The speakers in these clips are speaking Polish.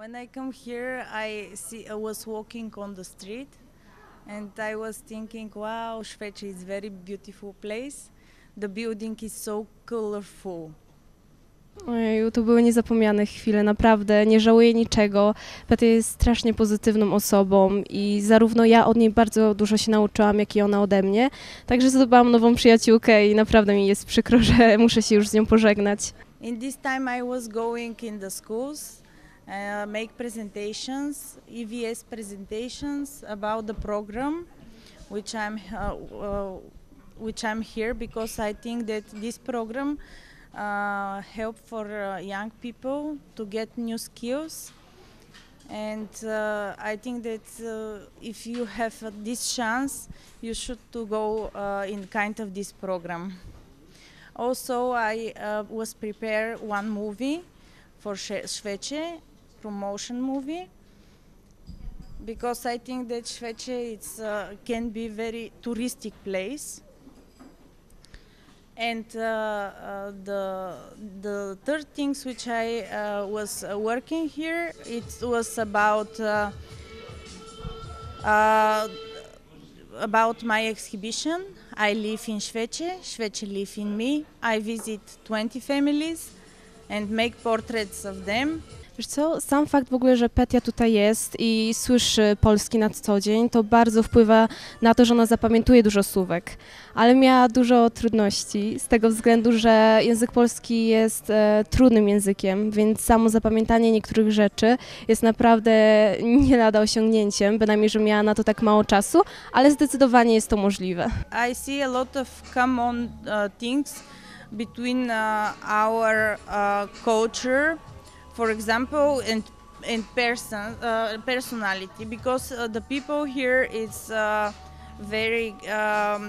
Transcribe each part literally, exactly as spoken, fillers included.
When I come here, I see I was walking on the street, and I was thinking, wow, Szwecz is very beautiful place. The building is so colorful. Ojeju, to były niezapomniane chwile, naprawdę, nie żałuję niczego. Petia jest strasznie pozytywną osobą i zarówno ja od niej bardzo dużo się nauczyłam, jak i ona ode mnie. Także zdobyłam nową przyjaciółkę i naprawdę mi jest przykro, że muszę się już z nią pożegnać. In this time, I was going in the schools, uh, make presentations, E V S presentations about the program, which I'm uh, uh, which I'm here because I think that this program uh, help for uh, young people to get new skills, and uh, I think that uh, if you have uh, this chance, you should to go uh, in kind of this program. Also, I uh, was prepare one movie for Szwecz, promotion movie, because I think that Szwecz it's, uh, can be very touristic place. And uh, uh, the the third things which I uh, was uh, working here, it was about uh, uh, about my exhibition. I live in Szwecz, Szwecz live in me. I visit twenty families and make portraits of them. Wiesz co, sam fakt w ogóle, że Petia tutaj jest i słyszy polski na co dzień, to bardzo wpływa na to, że ona zapamiętuje dużo słówek, ale miała dużo trudności z tego względu, że język polski jest e, trudnym językiem, więc samo zapamiętanie niektórych rzeczy jest naprawdę nie lada osiągnięciem, bynajmniej, że miała na to tak mało czasu, ale zdecydowanie jest to możliwe. I see a lot of common uh, things between uh, our uh, culture, for example, and and person uh, personality, because uh, the people here is uh, very um,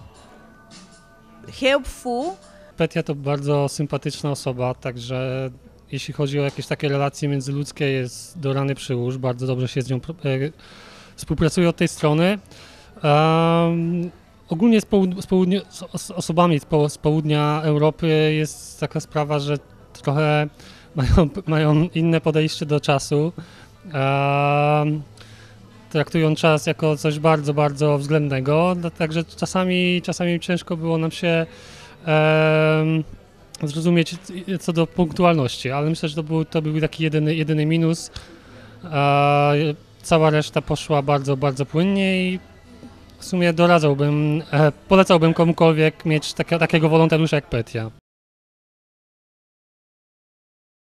helpful. Petia to bardzo sympatyczna osoba, także jeśli chodzi o jakieś takie relacje międzyludzkie, jest do rany przyłóż, bardzo dobrze się z nią e, współpracuje od tej strony. Um, ogólnie z, połud- z, południa, z osobami z, po- z południa Europy jest taka sprawa, że trochę Mają, mają inne podejście do czasu, e, traktują czas jako coś bardzo, bardzo względnego, także czasami, czasami ciężko było nam się e, zrozumieć co do punktualności, ale myślę, że to był, to był taki jedyny, jedyny minus. E, cała reszta poszła bardzo, bardzo płynnie i w sumie doradzałbym, e, polecałbym komukolwiek mieć takie, takiego wolontariusza jak Petia.